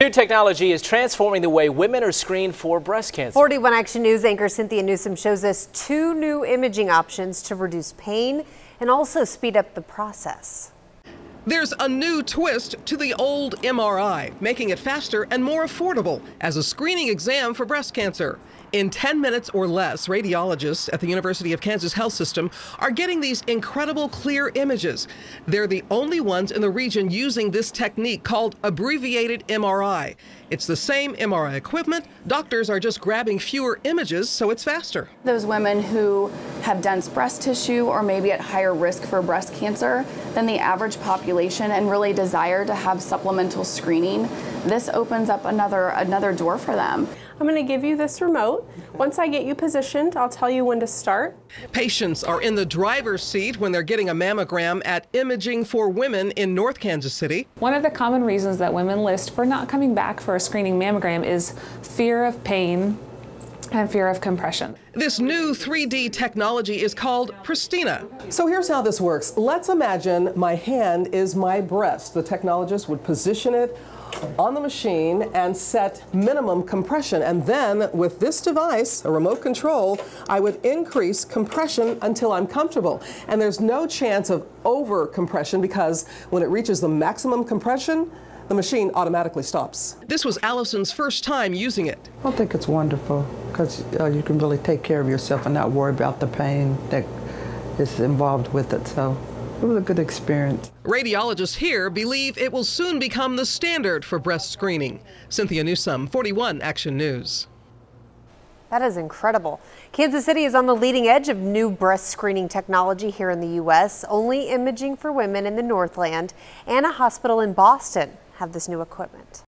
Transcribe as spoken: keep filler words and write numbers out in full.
New technology is transforming the way women are screened for breast cancer. forty-one Action News anchor Cynthia Newsome shows us two new imaging options to reduce pain and also speed up the process. There's a new twist to the old M R I, making it faster and more affordable as a screening exam for breast cancer. In ten minutes or less, radiologists at the University of Kansas Health System are getting these incredible clear images. They're the only ones in the region using this technique called abbreviated M R I. It's the same M R I equipment. Doctors are just grabbing fewer images, so it's faster. Those women who have dense breast tissue or maybe at higher risk for breast cancer than the average population and really desire to have supplemental screening, this opens up another another door for them. I'm going to give you this remote. Once I get you positioned, I'll tell you when to start. Patients are in the driver's seat when they're getting a mammogram at Imaging for Women in North Kansas City. One of the common reasons that women list for not coming back for a screening mammogram is fear of pain and fear of compression. This new three D technology is called Pristina. So here's how this works. Let's imagine my hand is my breast. The technologist would position it on the machine and set minimum compression. And then with this device, a remote control, I would increase compression until I'm comfortable. And there's no chance of over compression because when it reaches the maximum compression, the machine automatically stops. This was Allison's first time using it. I think it's wonderful because uh, you can really take care of yourself and not worry about the pain that is involved with it. So it was a good experience. Radiologists here believe it will soon become the standard for breast screening. Cynthia Newsome, forty-one Action News. That is incredible. Kansas City is on the leading edge of new breast screening technology here in the U S Only Imaging for Women in the Northland and a hospital in Boston have this new equipment.